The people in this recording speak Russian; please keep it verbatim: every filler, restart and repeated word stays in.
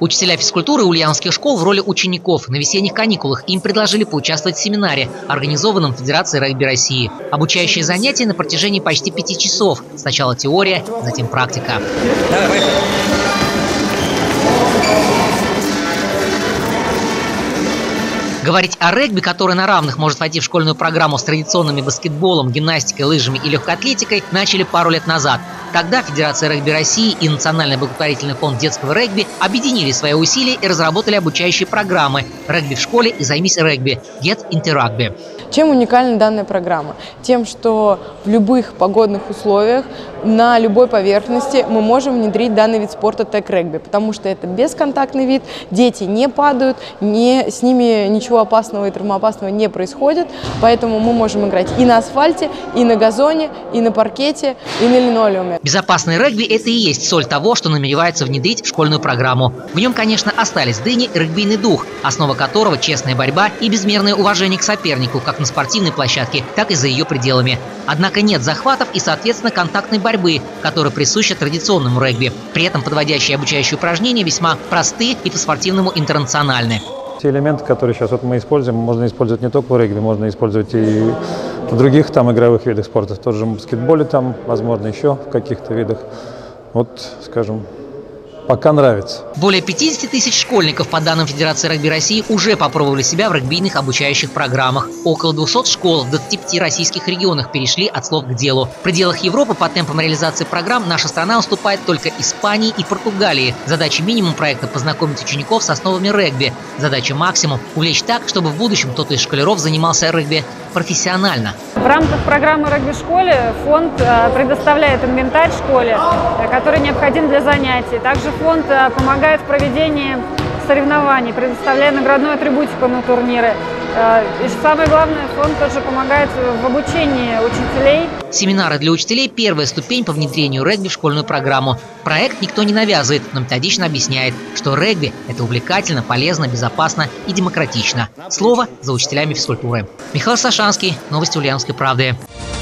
Учителя физкультуры ульяновских школ в роли учеников на весенних каникулах им предложили поучаствовать в семинаре, организованном Федерацией регби России. Обучающие занятия на протяжении почти пяти часов. Сначала теория, затем практика. Давай, Говорить о регби, который на равных может войти в школьную программу с традиционными баскетболом, гимнастикой, лыжами и легкоатлетикой, начали пару лет назад. Тогда Федерация регби России и Национальный благотворительный фонд детского регби объединили свои усилия и разработали обучающие программы «Регби в школе» и «Займись регби» Get into Rugby. Чем уникальна данная программа? Тем, что в любых погодных условиях, на любой поверхности мы можем внедрить данный вид спорта тег-регби, потому что это бесконтактный вид, дети не падают, не, с ними ничего опасного и травмоопасного не происходит, поэтому мы можем играть и на асфальте, и на газоне, и на паркете, и на линолеуме. Безопасный регби – это и есть соль того, что намеревается внедрить в школьную программу. В нем, конечно, остались в дыне регбийный дух, основа которого – честная борьба и безмерное уважение к сопернику, как на спортивной площадке, так и за ее пределами. Однако нет захватов и, соответственно, контактной борьбы, которая присуща традиционному регби. При этом подводящие обучающие упражнения весьма просты и по-спортивному интернациональны. Те элементы, которые сейчас вот мы используем, можно использовать не только в регби, можно использовать и в других там игровых видах спорта. В том же баскетболе там, возможно, еще в каких-то видах. Вот, скажем, пока нравится. Более пятидесяти тысяч школьников, по данным Федерации регби России, уже попробовали себя в регбийных обучающих программах. Около двухсот школ в двадцати пяти российских регионах перешли от слов к делу. В пределах Европы по темпам реализации программ наша страна уступает только Испании и Португалии. Задача минимум проекта – познакомить учеников с основами регби. Задача максимум – увлечь так, чтобы в будущем кто-то из школяров занимался регби профессионально. В рамках программы «Регби в школе» фонд предоставляет инвентарь школе, который необходим для занятий. Также фонд помогает в проведении соревнований, предоставляя наградную атрибутику на турниры. И самое главное, фонд тоже помогает в обучении учителей. Семинары для учителей – первая ступень по внедрению регби в школьную программу. Проект никто не навязывает, но методично объясняет, что регби – это увлекательно, полезно, безопасно и демократично. Слово за учителями физкультуры. Михаил Сашанский, новости Ульяновской правды.